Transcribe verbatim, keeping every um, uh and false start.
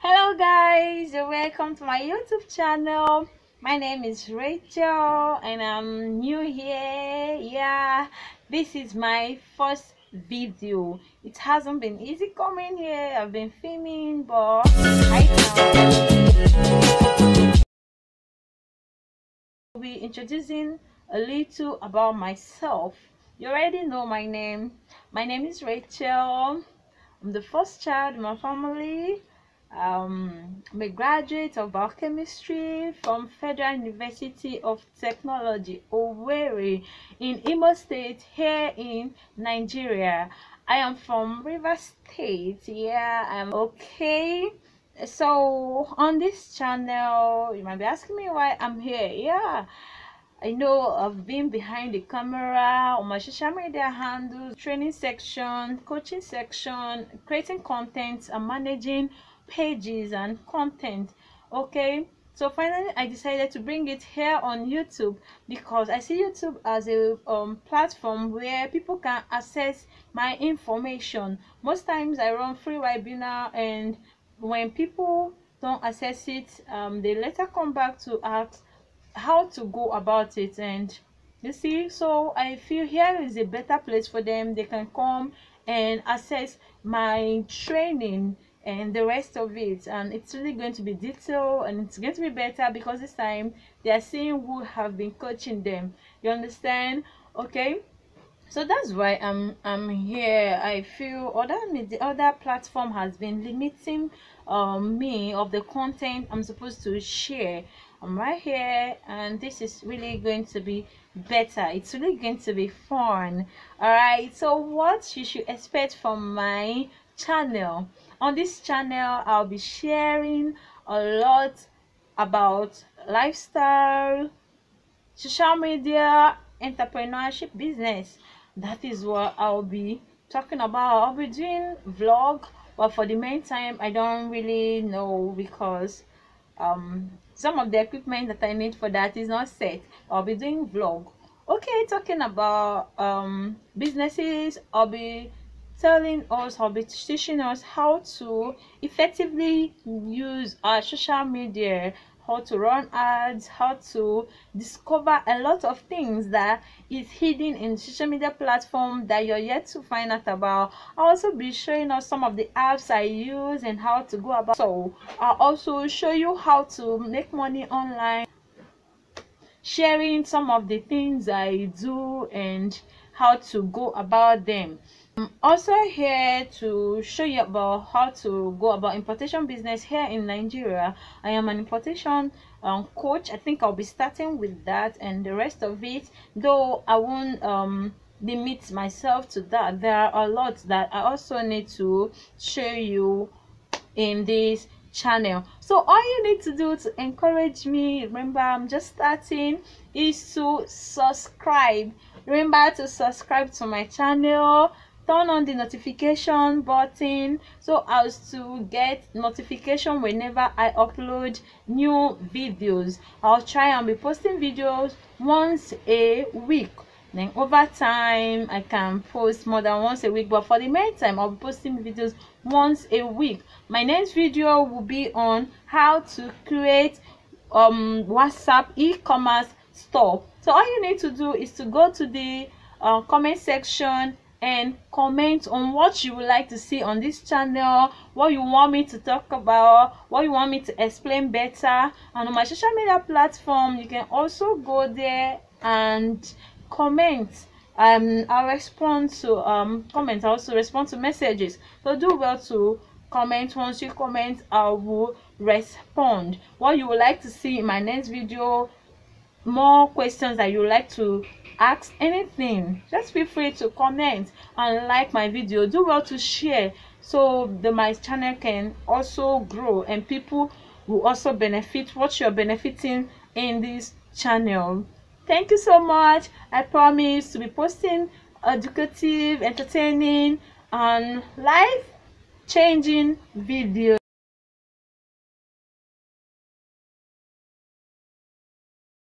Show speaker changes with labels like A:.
A: Hello guys, you're welcome to my YouTube channel. My name is Rachel and I'm new here. Yeah, this is my first video. It hasn't been easy coming here. I've been filming, but right now I'll be introducing a little about myself. You already know my name. My name is Rachel. I'm the first child in my family. Um, I'm a graduate of biochemistry from Federal University of Technology, Owerri, in Imo State, here in Nigeria. I am from Rivers State. Yeah, I'm okay. So on this channel, you might be asking me why I'm here. Yeah, I know I've been behind the camera on my social media handles, training section, coaching section, creating content and managing pages and content. Okay, so finally I decided to bring it here on YouTube because I see YouTube as a um, platform where people can access my information. Most times I run free webinar, and when people don't access it, um, they later come back to ask how to go about it. And you see, so I feel here is a better place for them. They can come and access my training and the rest of it, and it's really going to be detailed and it's going to be better because this time they are seeing who have been coaching them. You understand? Okay, so that's why i'm i'm here. I feel other the other platform has been limiting um me of the content I'm supposed to share. I'm right here, and this is really going to be better. It's really going to be fun. All right, so what you should expect from my channel. On this channel I'll be sharing a lot about lifestyle, social media, entrepreneurship, business. That is what I'll be talking about. I'll be doing vlog, but for the meantime I don't really know because um some of the equipment that I need for that is not set. I'll be doing vlog. Okay, talking about um businesses, I'll be telling us, I'll be teaching us how to effectively use our social media, how to run ads, how to discover a lot of things that is hidden in social media platform that you're yet to find out about. I'll also be showing us some of the apps I use and how to go about. So I'll also show you how to make money online, sharing some of the things I do and how to go about them. I'm also here to show you about how to go about importation business here in Nigeria. I am an importation um, coach. I think I'll be starting with that, and the rest of it, though I won't um limit myself to that. There are a lot that I also need to show you in this channel. So all you need to do to encourage me, remember I'm just starting, is to subscribe. Remember to subscribe to my channel, turn on the notification button so as to get notification whenever I upload new videos. I'll try and be posting videos once a week. Then over time I can post more than once a week, but for the meantime I'll be posting videos once a week. My next video will be on how to create um WhatsApp e-commerce store. So all you need to do is to go to the uh, comment section and comment on what you would like to see on this channel, what you want me to talk about, what you want me to explain better. And on my social media platform you can also go there and comment. um I'll respond to um comments. I also respond to messages, so do well to comment. Once you comment I will respond. What you would like to see in my next video, more questions that you would like to ask, anything, just feel free to comment and like my video. Do well to share so the my channel can also grow and people will also benefit what you're benefiting in this channel. Thank you so much. I promise to be posting educative, entertaining and life changing videos.